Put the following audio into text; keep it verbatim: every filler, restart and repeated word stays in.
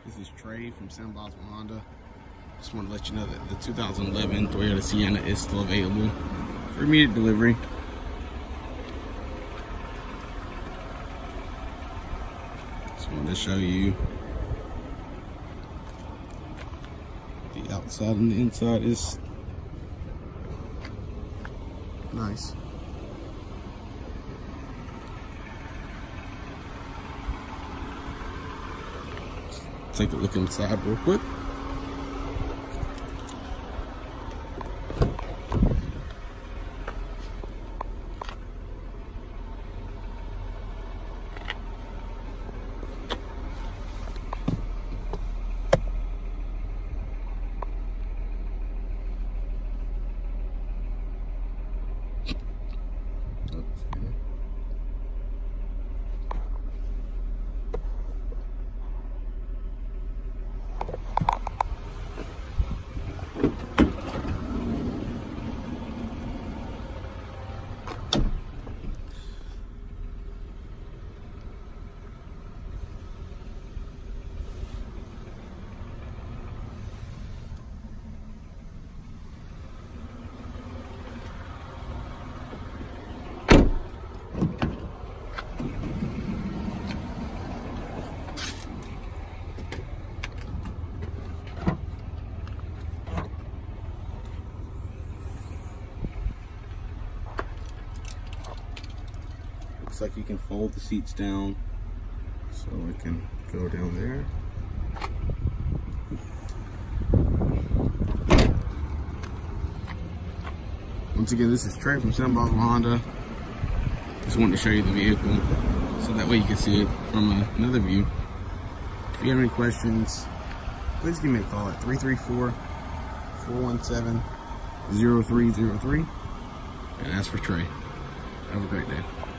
This is Trey from San Bosco Honda. Just want to let you know that the two thousand eleven Toyota Sienna is still available for immediate delivery. Just wanted to show you the outside and the inside is nice. Take a look inside real quick. Looks like you can fold the seats down, so it can go down there. Once again, this is Trey from San Bosco Honda. Just wanted to show you the vehicle, so that way you can see it from uh, another view. If you have any questions, please give me a call at three three four, four one seven, zero three zero three and ask for Trey. Have a great day.